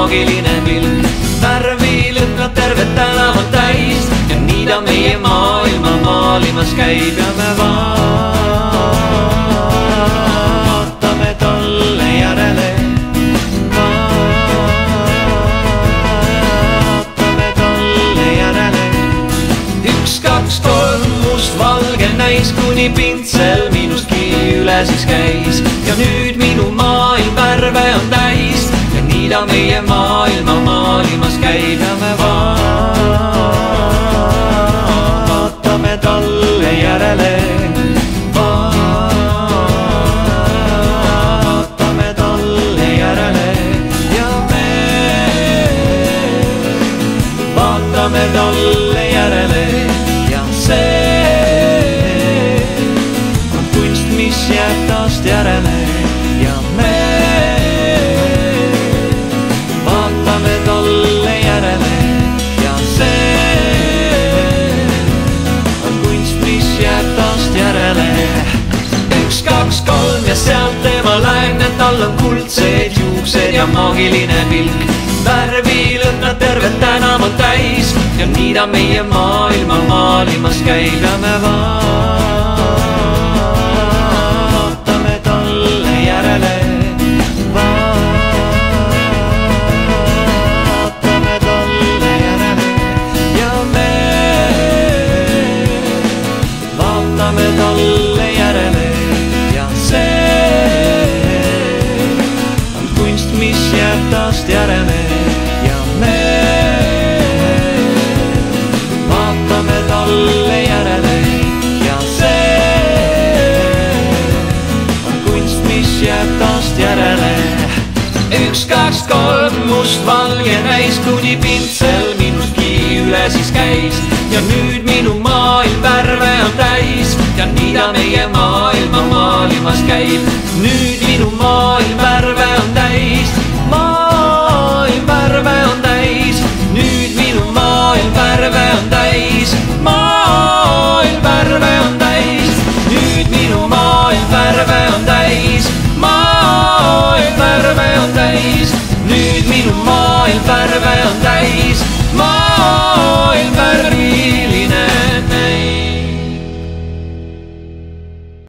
maagiline pilk. Värvilõhnad tervet tänavat täis ja nii ta meie maailma maalimas käib ja me vaatame talle järele. Vaatame talle järele. 1, 2, 3 mustvalge näis, kuni pintsel minustki üle siis käis ja nüüd minu maailm värve on täis ja nii ta meie maailma maalimas käib ja me vaatame talle järele. Vaatame talle järele ja me vaatame talle järele ja see on kunst, mis jääb taast järele ja me vaatame talle järele ja see on kunst, mis jääb taast järele. 1, 2, 3 ja sealt tema läigne, tal on kuldsed juuksed ja maagiline pilk. Värvilõhnad tervet tänavat täis ja nii ta meie maailma maalimas käib ja me vaatame talle järele. Vaatame talle järele ja me vaatame talle järele ja see on kunst, mis jääb taast järele ja me vaatame talle järele ja see on kunst, mis jääb taast järele. 1, 2, 3 mustvalge näis, kuni pintsel minustki üle siis käis ja nüüd minu maailm värve on täis ja nii ta meie maailma maalimas käib. Nüüd minu maailm värve on täis, maailm värve on täis, nüüd minu maailm värve on täis, maailm värve on täis, nüüd minu maailm värve on täis, maailm värve on täis, nüüd minu maailm värve on täis,